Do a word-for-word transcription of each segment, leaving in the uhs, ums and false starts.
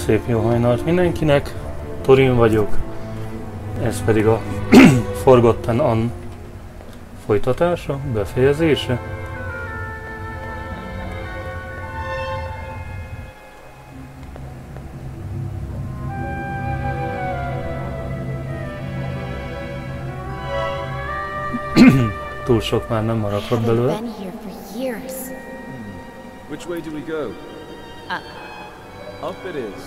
Szép jó hajnalt mindenkinek, Torin vagyok, ez pedig a Forgotten Anne folytatása, befejezése. Túl sok már nem maradhat belőle. Which way do we go? Up. Up it is.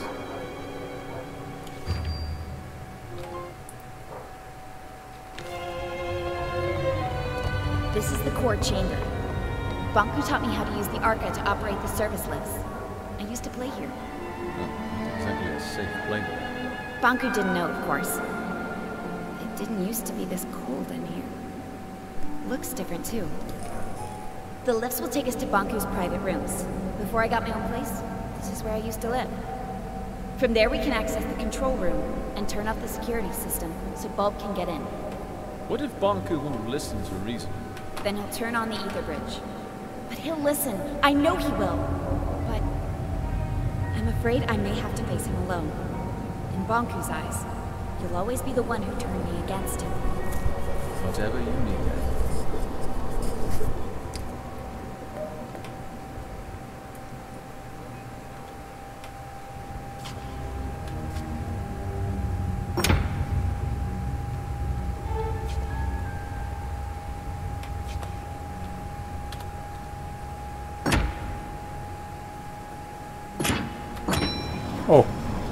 This is the core chamber. Banku taught me how to use the Arca to operate the service lifts. I used to play here. Oh, not exactly a safe playground. Banku didn't know, of course. It didn't used to be this cold in here. Looks different too. The lifts will take us to Banku's private rooms. Before I got my own place, this is where I used to live. From there we can access the control room and turn off the security system so Bulb can get in. What if Banku won't listen to reason? Then he'll turn on the ether bridge. But he'll listen. I know he will. But I'm afraid I may have to face him alone. In Banku's eyes, you'll always be the one who turned me against him. Whatever you need. Oh.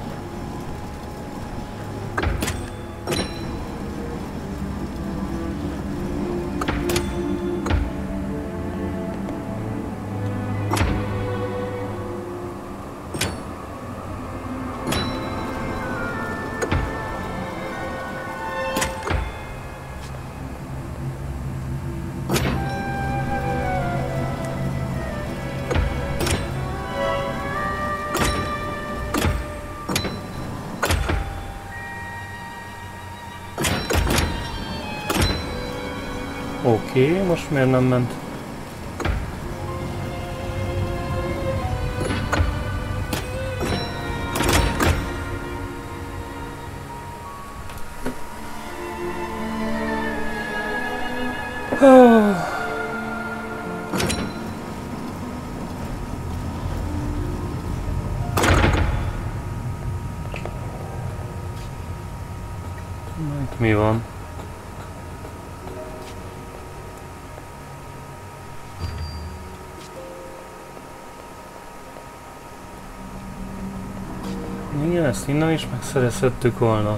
Oké, okay, most miért nem ment? Itt mi van? Igen, ezt innen is megszerezhettük volna.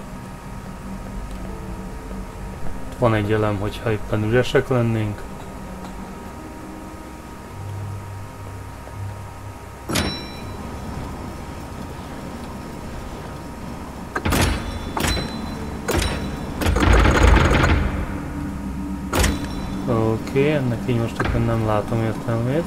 Itt van egy elem, hogyha éppen üresek lennénk. Oké, okay, ennek így most éppen nem látom értelmét.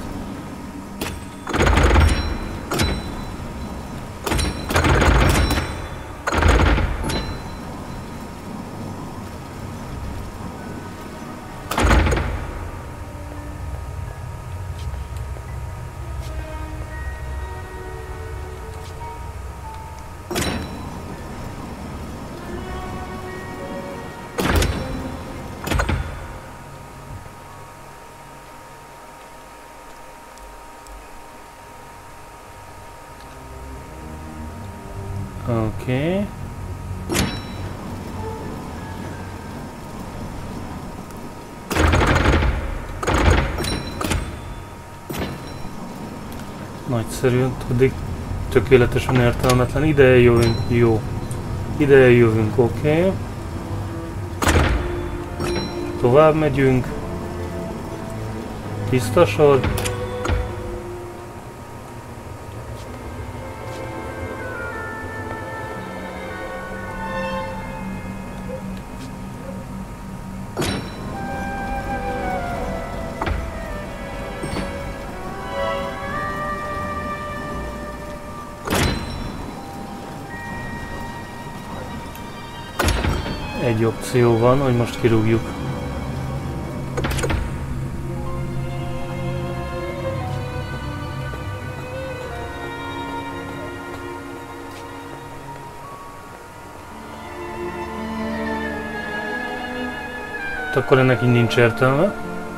Oké. Okay. Nagyszerű, tuddig tökéletesen értelmetlen. Ide jövünk, jó. Ide jövünk, oké. Okay. Tovább megyünk. Tiszta sor. Egy opció van, hogy most kirúgjuk. Hát akkor ennek így nincs értelme.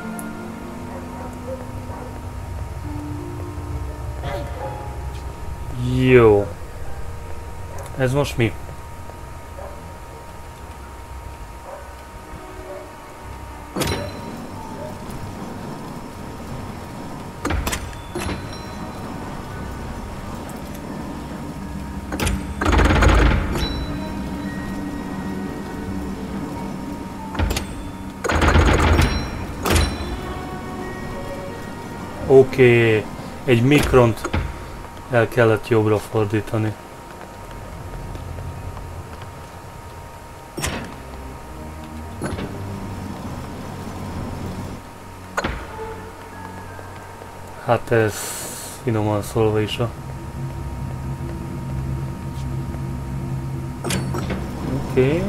Jó. Ez most mi? Oké, okay. Egy mikront el kellett jobbra fordítani. Hát ez finoman szólva is a... Oké. Okay.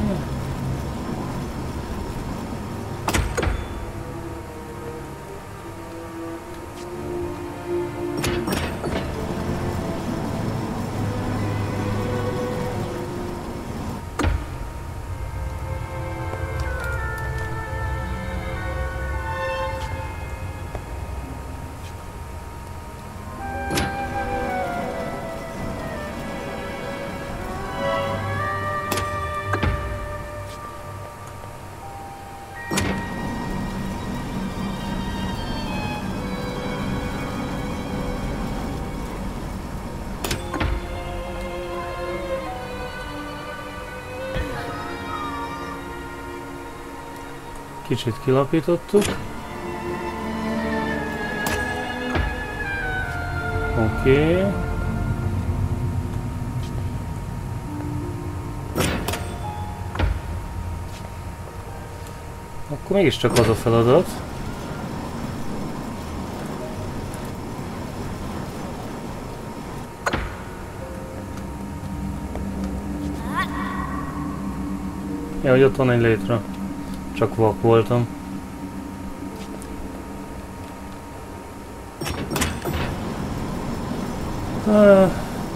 Kicsit kilapítottuk. Oké. Okay. Akkor mégiscsak az a feladat. Ja, hogy ott van egy létre. Csak vak voltam. Uh.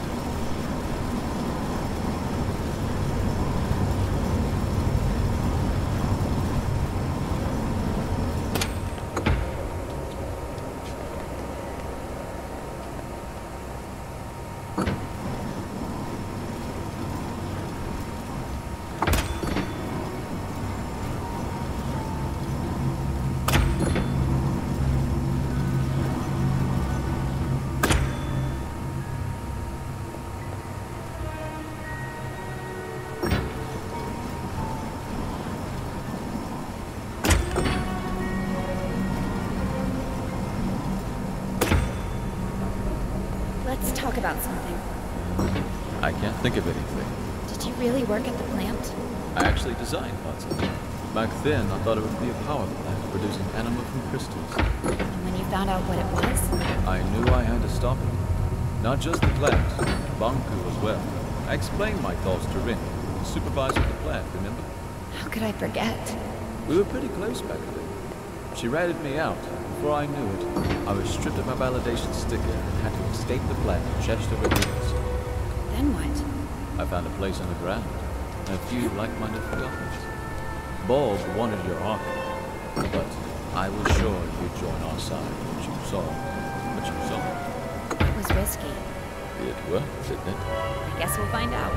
Let's talk about something. I can't think of anything. Did you really work at the plant? I actually designed parts of it. Back then, I thought it would be a power plant producing anima from crystals. And when you found out what it was? I knew I had to stop it. Not just the plant, Banku as well. I explained my thoughts to Rin, the supervisor of the plant, remember? How could I forget? We were pretty close back then. She ratted me out. Before I knew it, I was stripped of my validation sticker and had to escape the plant in Chester Ravines. Then what? I found a place underground, and a few like-minded forgottens. Bob wanted your army, but I was sure you'd join our side, but you saw, but you saw. It was risky. It was, didn't it? I guess we'll find out.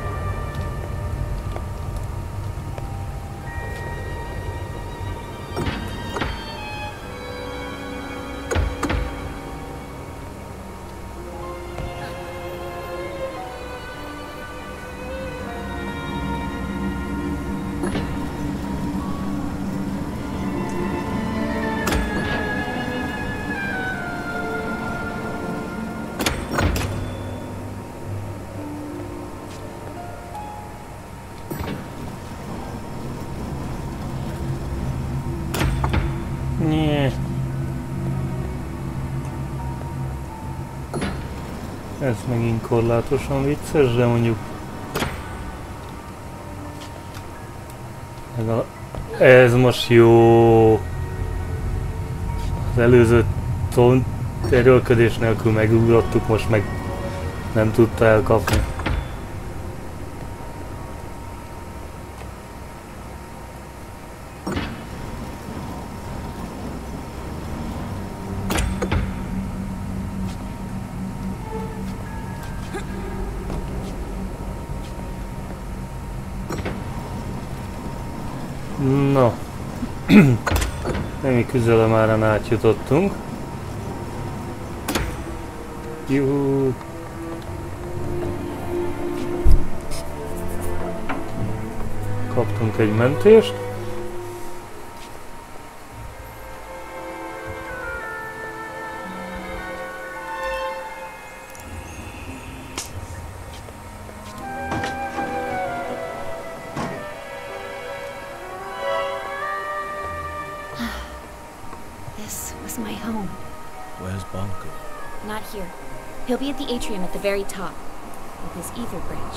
Nie. Ez megint korlátosan vicces, de mondjuk... Ez most jó. Az előző tont erőlködés nélkül megugrottuk, most meg nem tudta elkapni. No. Némi küzelemáron átjutottunk. Juhú. Kaptunk egy mentést. This was my home. Where's Bonku? Not here. He'll be at the atrium at the very top, with his ether bridge.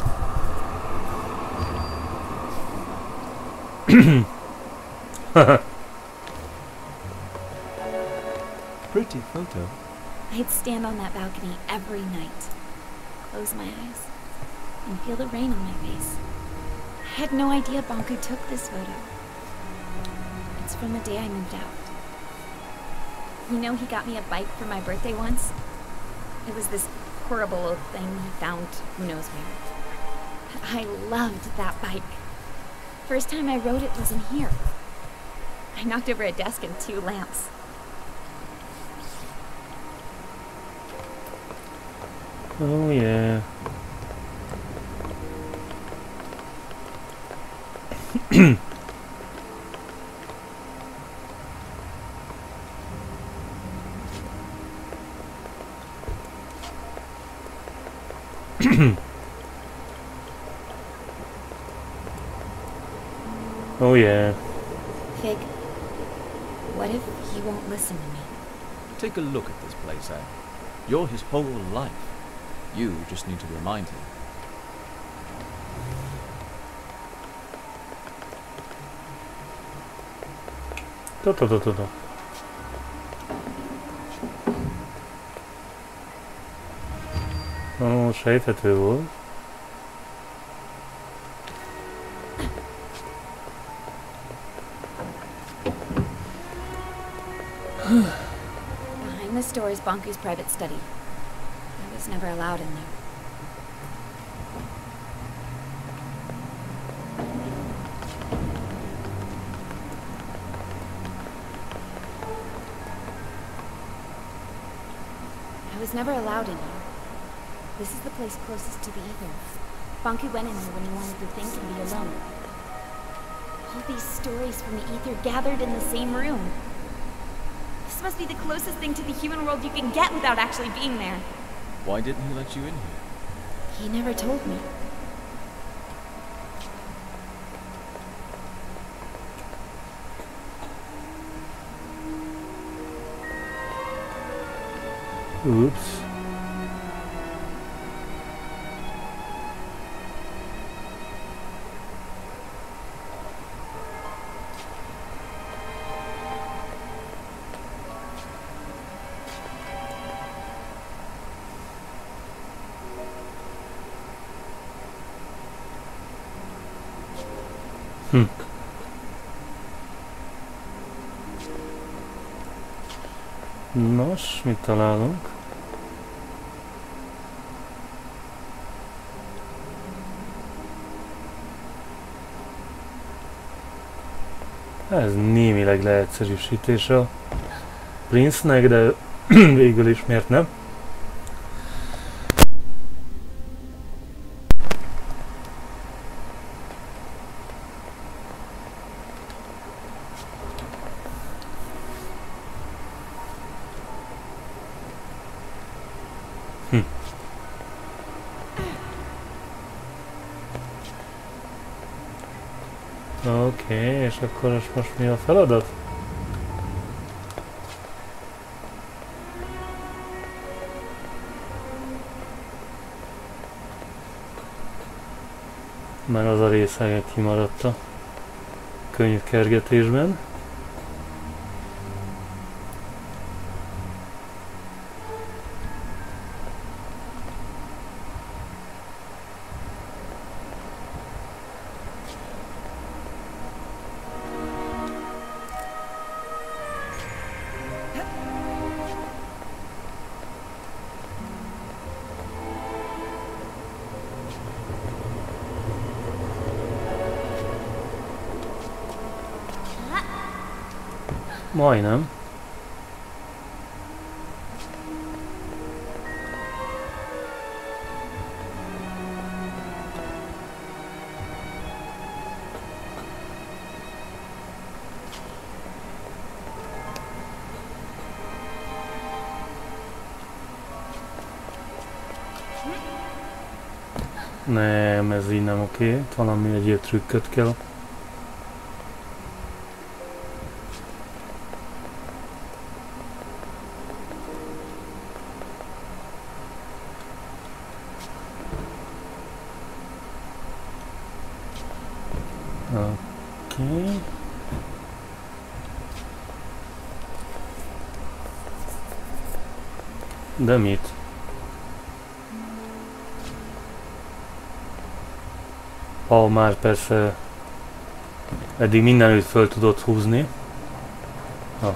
Pretty photo. I'd stand on that balcony every night, close my eyes, and feel the rain on my face. I had no idea Bonku took this photo. It's from the day I moved out. You know, he got me a bike for my birthday once. It was this horrible old thing he found who knows where. I loved that bike. First time I rode it was in here. I knocked over a desk and two lamps. Oh yeah. Oh yeah. Fig, what if he won't listen to me? Take a look at this place, eh? You're his whole life. You just need to remind him. To, to, to, to, to. Ó, sejthető volt. Behind this door is Bonku's private study. I was never allowed in there. I was never allowed in here. This is the place closest to the ether. Bonku went in here when he wanted to think and be alone. All these stories from the ether gathered in the same room. This must be the closest thing to the human world you can get without actually being there. Why didn't he let you in here? He never told me. Oops. Hm. Nos, mit találunk? Ez némileg leegyszerűsítés a Prince-nek, de végül is miért nem? Hm. Oké, okay, és akkor most mi a feladat? Már az a része kimaradt a könyvkergetésben. Majdnem. Nem, ez így nem oké. Okay. Valami egyéb trükköt kell. Oké. Okay. De mit? Ha már persze eddig mindenütt föl tudott húzni. Ha.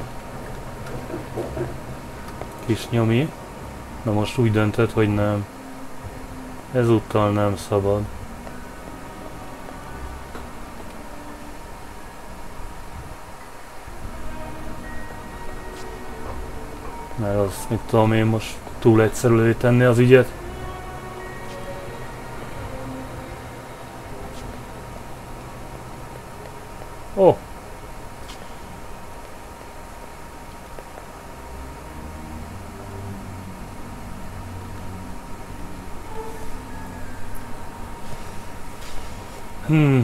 Kis nyomi. Na most úgy döntött, hogy nem. Ezúttal nem szabad. Mert az, mit tudom én, most túl egyszerűvé tenni az ügyet. Ó! Oh. Hmm.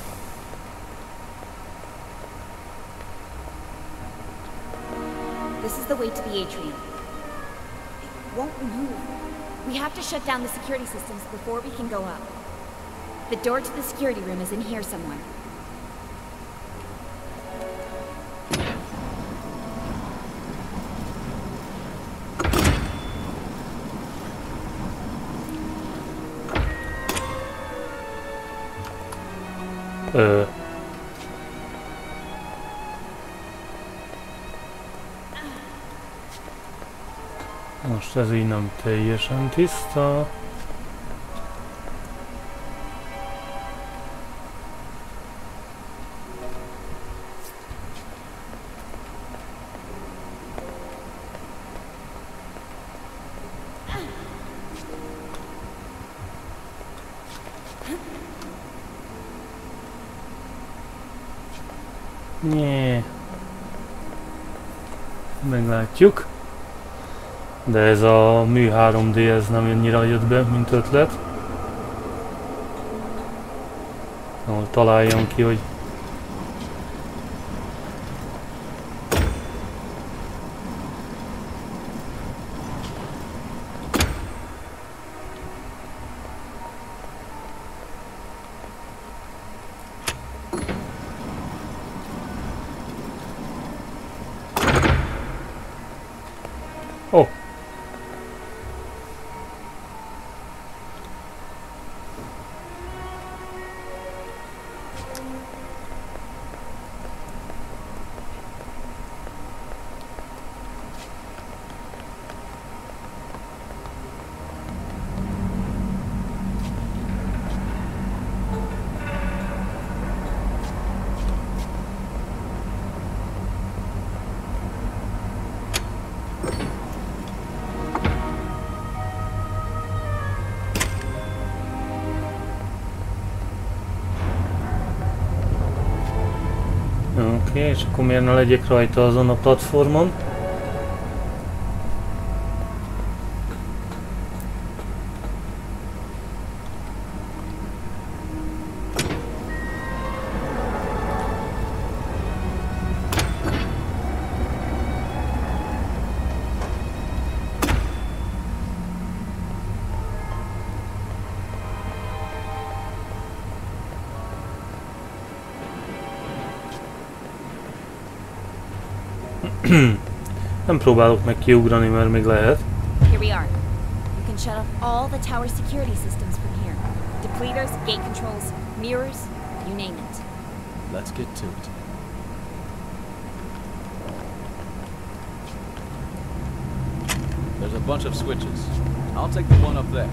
This is the way to the atrium. It won't move. We have to shut down the security systems before we can go up. The door to the security room is in here somewhere. Ö. Most ez így nem teljesen tiszta. Nyee. Meglátjuk. De ez a mű három dé ez nem annyira jött be, mint ötlet. Ahol találjam ki, hogy oh. Oké, okay, és akkor miért ne legyek rajta azon a platformon? Nem próbálok meg kiugrani, mert még lehet. Here we are. You can shut off all the tower security systems from here. Depleters, gate controls, mirrors, you name it. Let's get to it. There's a bunch of switches. I'll take the one up there.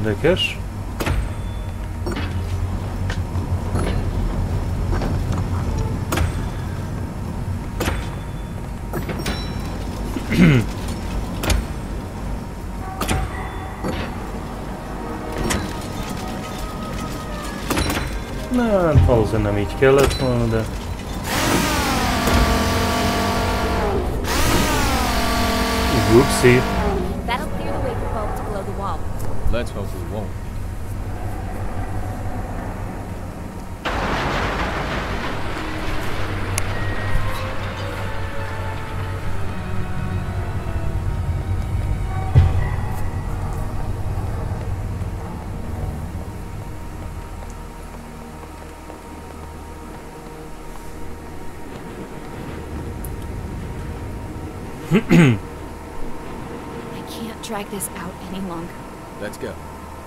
Érdekes. Na, valószínűleg nem így kellett volna, de... Oopsie. That'll clear the way for Bulb to blow the wall. Let's hope we won't. I can't drag this out any longer. Let's go.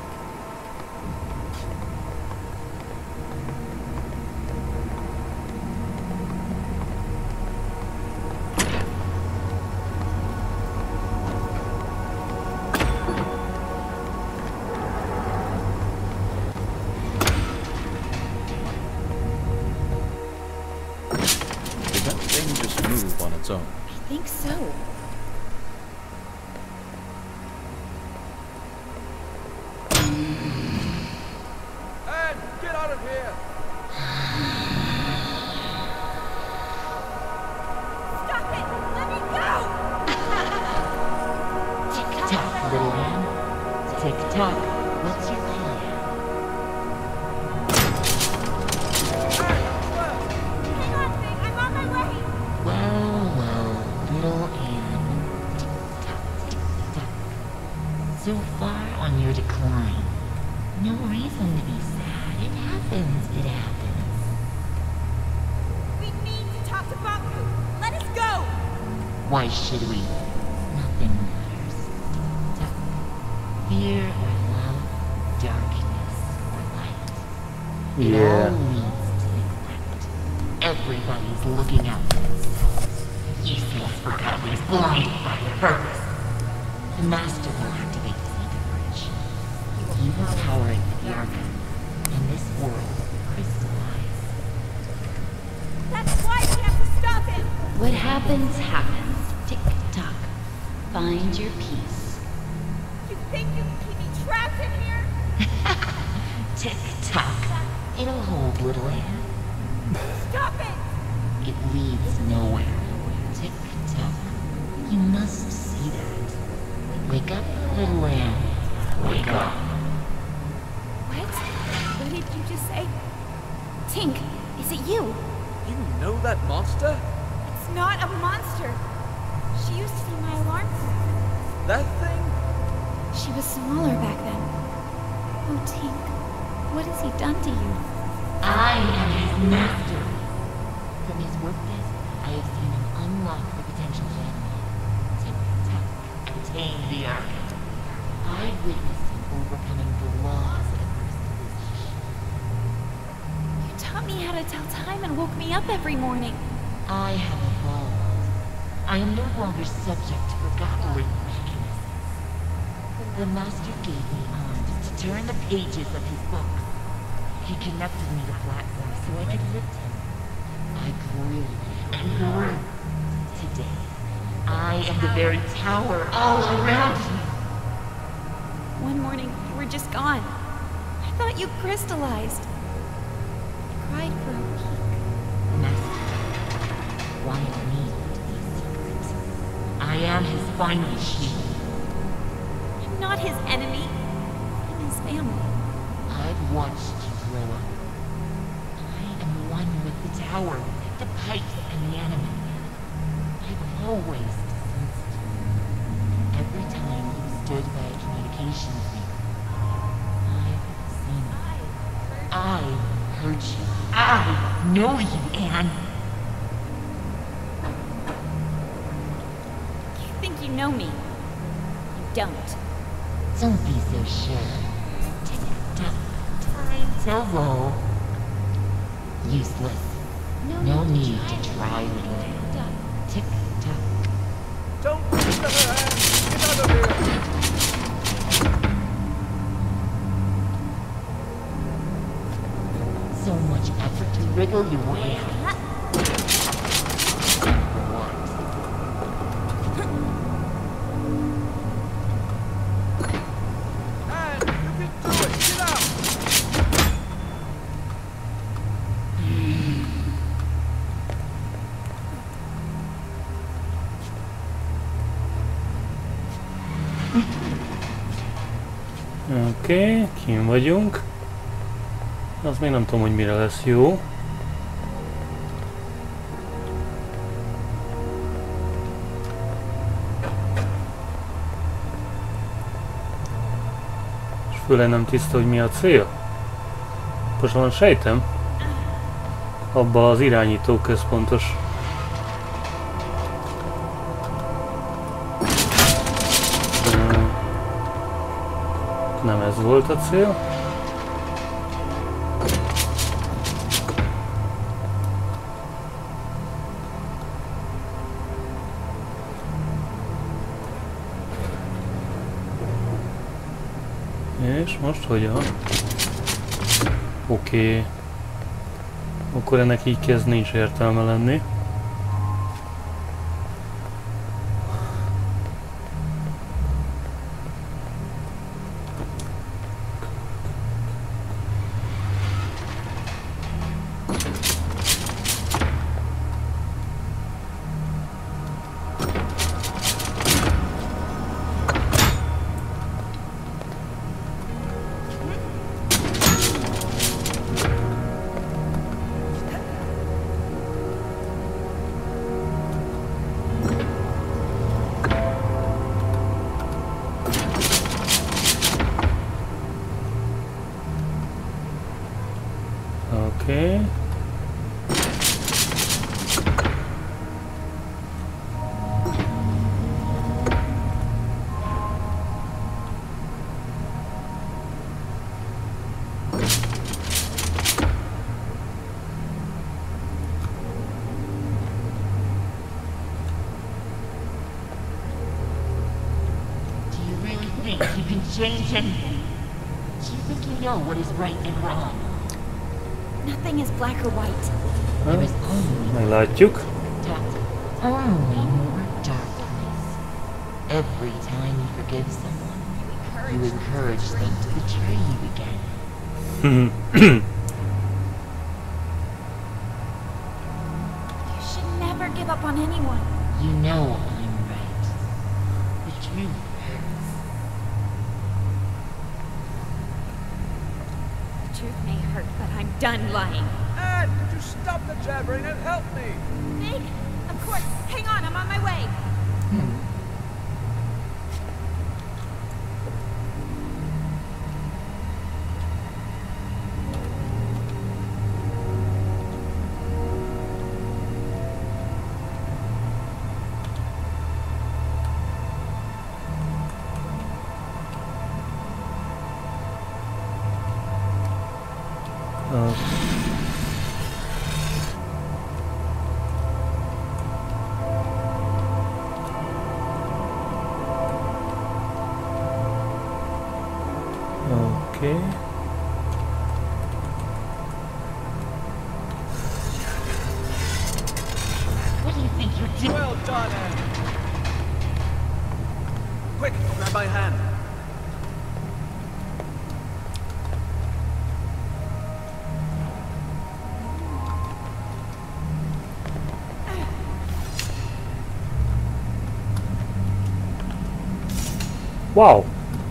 Did that thing just move on its own? I think so. Ed, get out of here! Stop it! Let me go! Tick-tock, little man. Tick-tock. What's your plan? Hang on, Thing. I'm on my way. Well, well, little Anne. Tick-tock, tick-tock. So far on your decline. No reason to be sad. It happens. It happens. We need to talk to Banku. Let us go! Why should we? Nothing matters. Tick-tock. Fear or love, darkness or light. It Yeah. all leads to neglect. Everybody's looking out for themselves. Useless forgotten, blinded by their purpose. The Master will activate the Ether Bridge. He will power it with the Arkham, and this world will crystallize. That's why we have to stop him! What happens, happens. Tick-tock. Find your peace. You think you can keep me trapped in here? Tick-tock. It'll hold, little Anne. Stop it! It leads nowhere. Tick-tock. You must see that. Wake up, little Anne. Wake up. What? What did you just say? Tink, is it you? You know that monster? It's not a monster. She used to be my alarm clock. That thing? She was smaller back then. Oh, Tink, what has he done to you? I am his master. From his work desk, I have seen him unlock the potential of animal. Tick-tock. Attain the Arkham. I witnessed him overcoming the laws of crystallization. You taught me how to tell time and woke me up every morning. I have evolved. I am no longer subject to forgotten weaknesses. The Master gave me arms to turn the pages of his books. He connected me to platforms so I could lift him. I grew and grew. Today, I am the very tower all around you. One morning, you were just gone. I thought you crystallized. I cried for a week. Master wanted me to be a secret. I am his final shield. I'm not his enemy. I'm his family. I've watched you grow up. I am one with the tower, the pipes, and the enemy. I've always sensed you. Every time you stood by a communications link, I've seen it. I heard you. I know you, Anne. You think you know me. You don't. Don't be so sure. Tick-tock, time to roll. Useless. No need to try, little Anne. Tick-tock. Don't listen to her, Anne! Get out of here! so much effort to wriggle your way out. What? And you can do it! Get out! Oké, okay, kim vagyunk. Az még nem tudom, hogy mire lesz jó. És főleg nem tiszta, hogy mi a cél. Pontosan sejtem. Abba az irányító központos. Nem ez volt a cél. És most hogyan? Oké. Okay. Akkor ennek így kezd nincs értelme lenni. Okay. Do you really think you can change anything? Do you think you know what is right and wrong? Nothing is black or white. There is only Meglátjuk. dark, only more darkness. Every time you forgive someone, you encourage them to betray you again. You should never give up on anyone. You know I'm right. The truth hurts. The truth may hurt, but I'm done lying. And would you stop the jabbering and help me? Meg, of course. Hang on, I'm on my way. Uh. Okay. What do you think you're doing? Well done, Anne. Quick, grab my hand. Wow.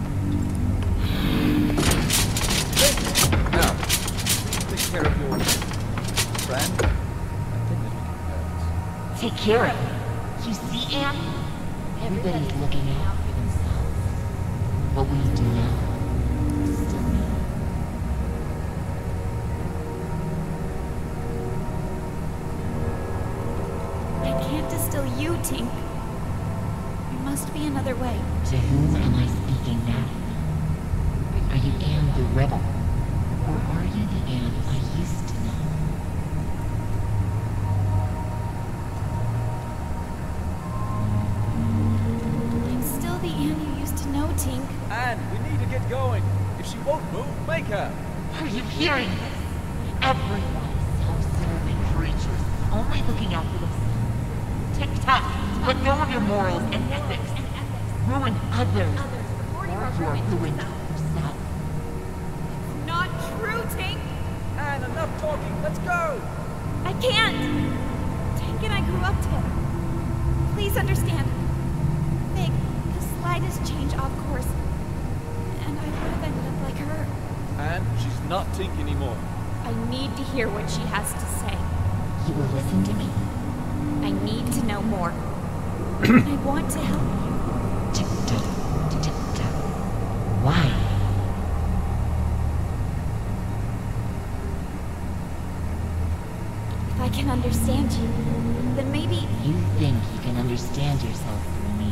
Now, please take care of your friend. I think that we can pass. Take care of it. You see, Anne? Everybody's looking out for themselves. What we do now is still me. I can't distill you, Tink. There must be another way. To whom am I speaking now? Are you Anne the rebel? Or are you the Anne I used to know? I'm still the Anne you used to know, Tink. Anne, we need to get going. If she won't move, make her. Are you hearing this? Everyone is self-serving creatures, only looking out for themselves. Tick-tock, let go of your morals and ethics. Ruin others, or you are ruined yourself. Not true, Tink! And enough talking, let's go! I can't! Tink and I grew up together. Please understand. Make the slightest change off course, and I would have ended up like her. And she's not Tink anymore. I need to hear what she has to say. You will listen to me. I need to know more. I want to help you. Tick-tock, tick-tock. Why? If I can understand you, then maybe... You think you can understand yourself through me.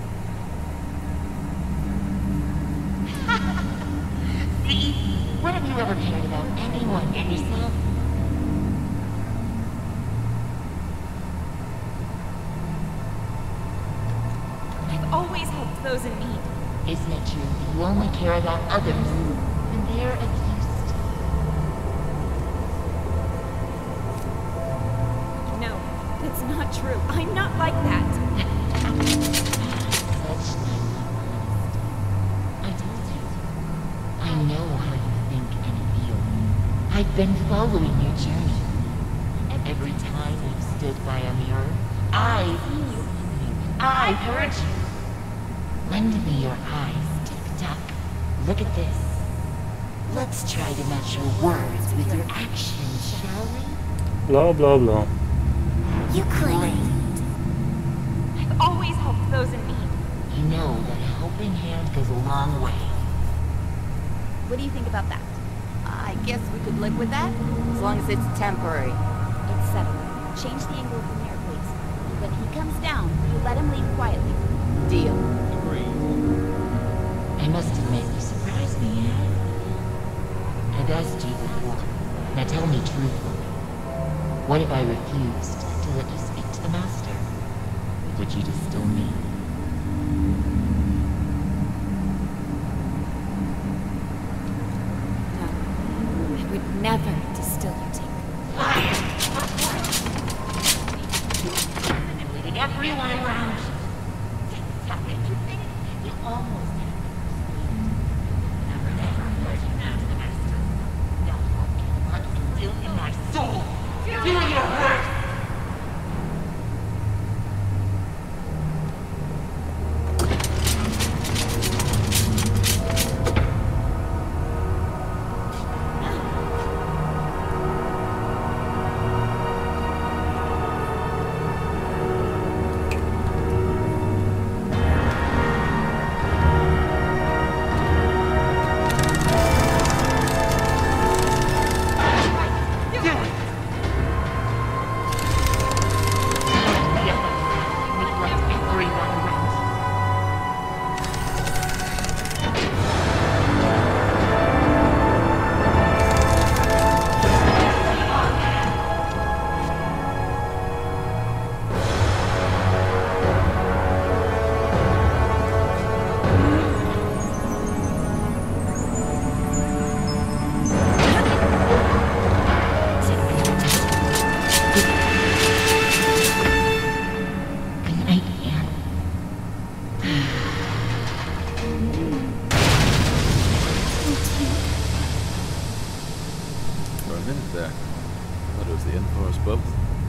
See? When have you ever cared about anyone but yourself? I've always helped those in need. Isn't it true that you only care about others when they're of use to you? No, that's not true. I'm not like that. Such naive honesty. I told you. I know how you think and feel. I've been following your journey. Every time you've stood by a mirror, I've seen you. I've heard you. Lend me your eyes, Tick-tock. Look at this. Let's try to match your words with your actions, shall we? Blah blah blah. You claimed. I've always helped those in need. You know that a helping hand goes a long way. What do you think about that? I guess we could live with that, as long as it's temporary. It's settled. Change the angle of the mirror, please. When he comes down, you let him leave quietly. Deal. Agreed. I must admit, you surprised me, eh? I've asked you before. Now tell me truthfully. What if I refused to let you speak to the Master? Would you distill me? No. I would never distill you, Tink. Manipulating everyone around you. Tick-tock, you think you almost had me persuaded. Never, never let you out to the Master. Now how can I instill in my soul? Do your worst! For a minute there, I thought it was the end for us both.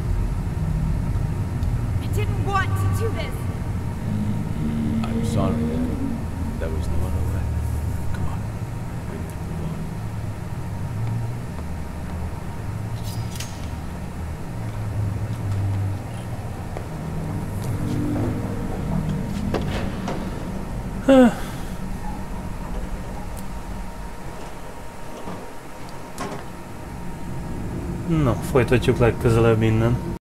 I didn't want to do this. I'm sorry that there was no other way. Come on, we need to move on. Na, folytatjuk legközelebb innen.